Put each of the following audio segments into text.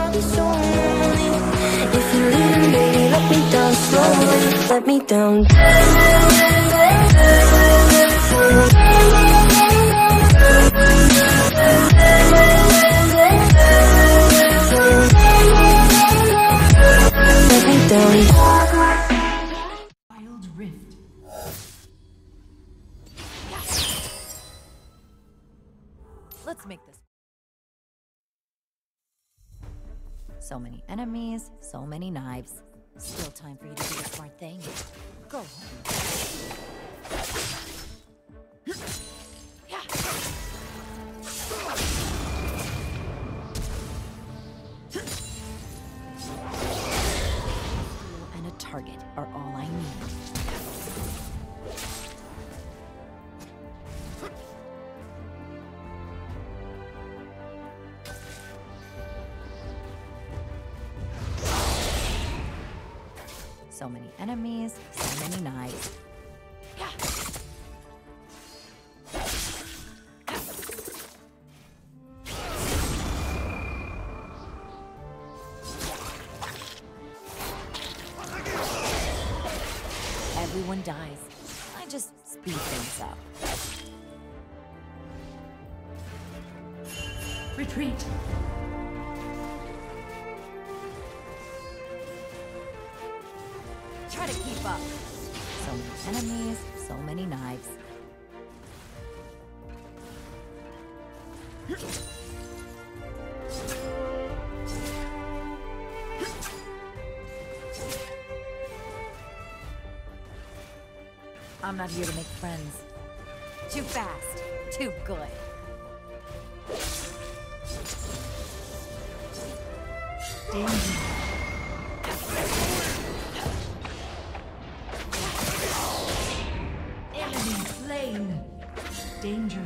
I'll be so lonely. If you're leaving, baby, let me down slowly. Let me down. Let me down. Wild Rift. Let's make this. So many enemies, so many knives. Still time for you to do the smart thing. Go home. And a target are all I need. So many enemies, so many knives. Everyone dies. I just speed things up. Retreat. Try to keep up. So many enemies, so many knives. I'm not here to make friends. Too fast, too good. Danger. Enemy slain. Danger.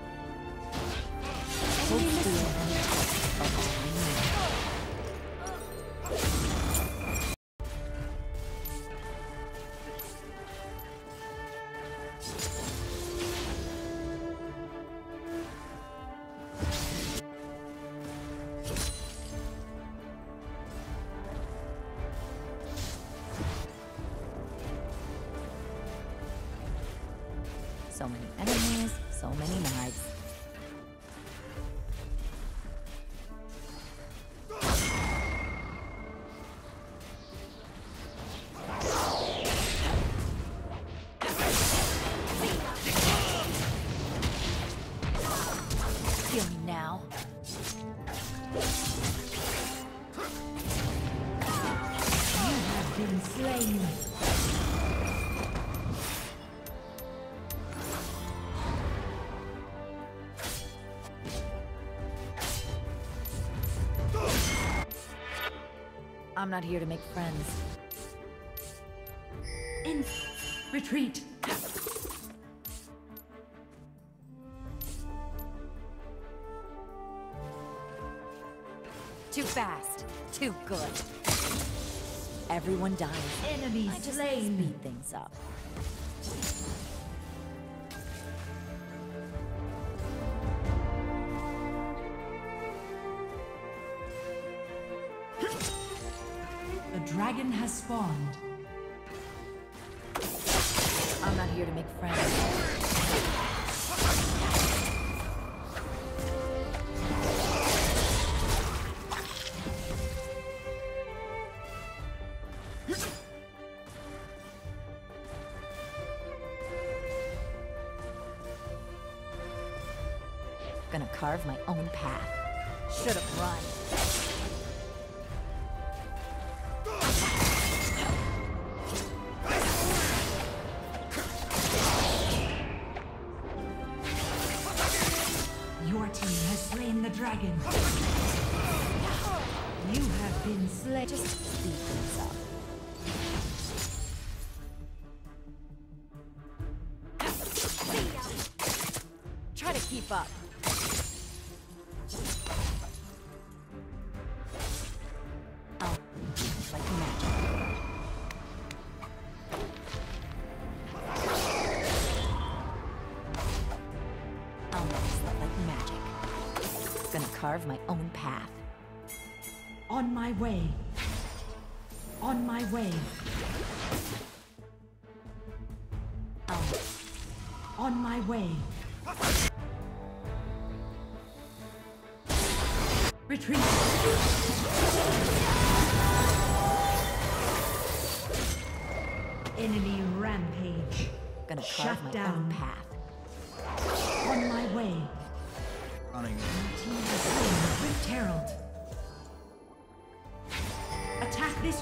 So many enemies, so many knives. Feel me now. You have been slain. I'm not here to make friends. Retreat. Too fast, too good. Everyone dies. Enemy I just slain. speed things up. The dragon has spawned. I'm not here to make friends. Gonna carve my own path. Should have run. Your team has slain the dragon. You have been slain. Just speed things up. Try to keep up. Oh, like magic. Almost like magic. Gonna carve my own path. On my way. On my way. On my way. Retreat. Enemy rampage. Gonna Shut carve my down. own path. On my way. Running. Team has slain the Rift Herald. Attack this.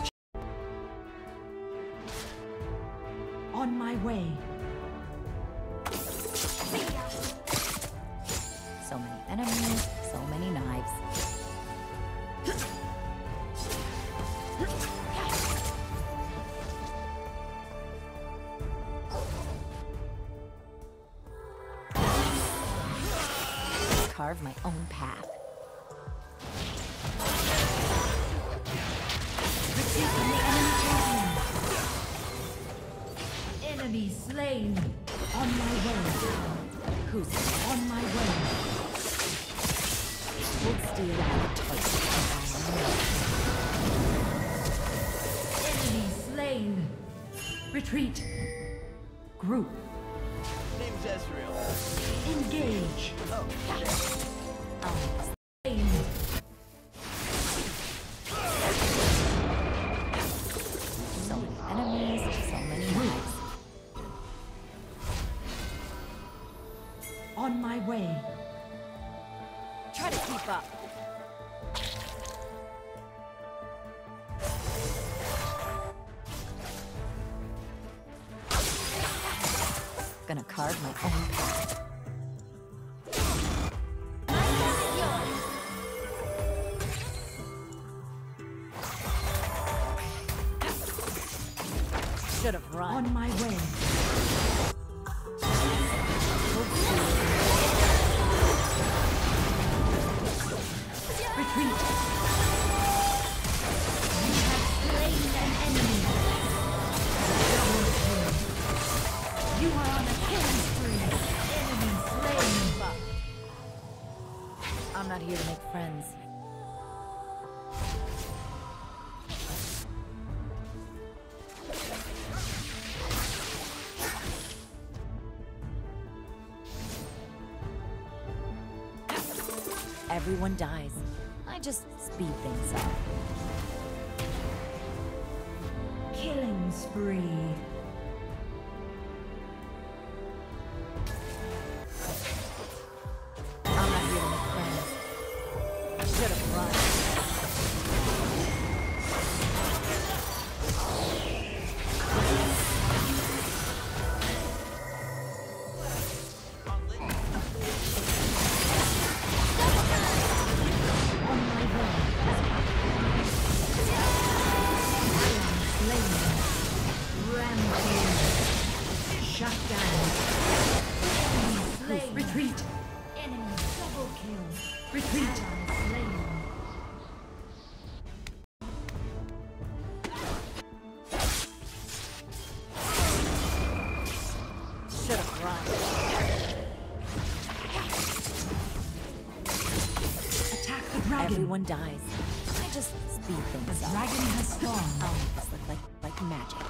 On my way. So many enemies, so many knives. Carve my own path. Retreat from the enemy champion. Enemy slain. On my way. Who's On my way. hold steel on the toast? Enemy slain. Retreat. Group. Name's Ezreal. Engage. Oh, Slain. So many enemies, so many knives. On my way. Try to keep up. Gonna carve my own path. Should have run. On my way. Retreat. You have slain an enemy. Double kill. You are on a killing spree. Enemy slain. I'm not here to make friends. Everyone dies. I just speed things up. Killing spree. I'm not here to make friends. I should have run. On my way. Slain. Rampage. Shut down. Enemy slain. Retreat. Enemy double kill. Retreat. Slain. Should have run. Attack the dragon. Everyone dies. I just speed The things up. dragon has spawned. I'll make this look like magic.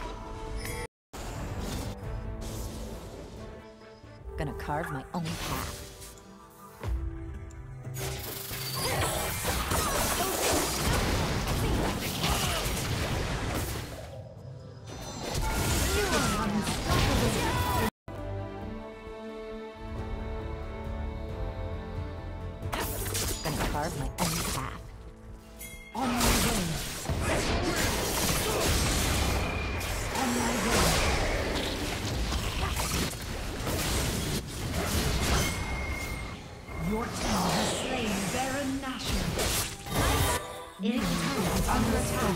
Gonna carve my own path. Gonna carve my own path. On my way. On my way. Your team has slain Baron Nashor. Enemy turret is under attack.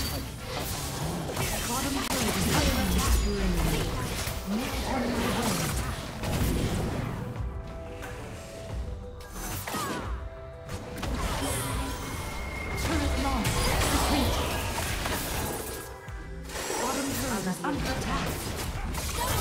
Bottom turret is under attack. Nick on my way. Turret lost. Retreat. Bottom turret is under attack.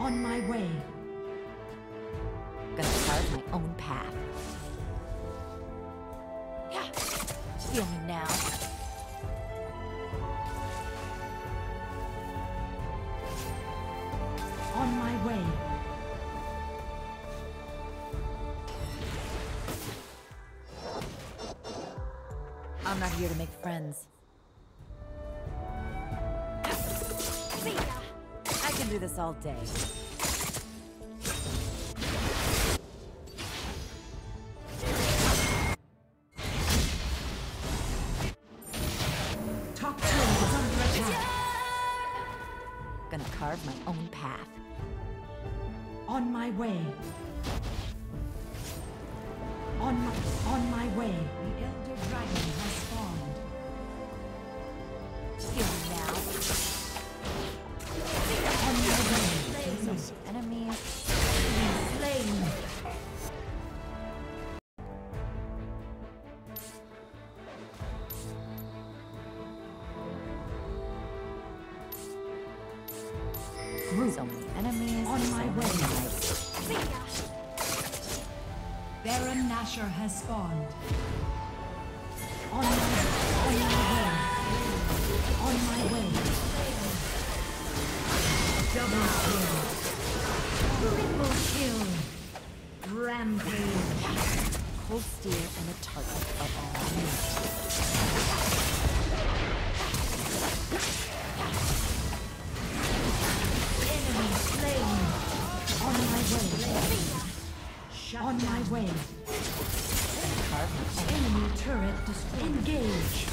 On my way. Gonna carve my own path. Feel me now. On my way. I'm not here to make friends. See ya! I can do this all day. Top turret is under attack. Gonna carve my own path. On my way. On my way. The Elder Dragon has spawned. Feel me now. On my way. So many enemies. Slain. So many enemies. On my so way. many knights. Baron Nashor has spawned. On my way. On my way. Double kill. Triple kill. Rampage. Cold steel and a target are all meat. Enemy slain. On my way. On my way. Gonna carve my own Enemy turret destroyed. Engage.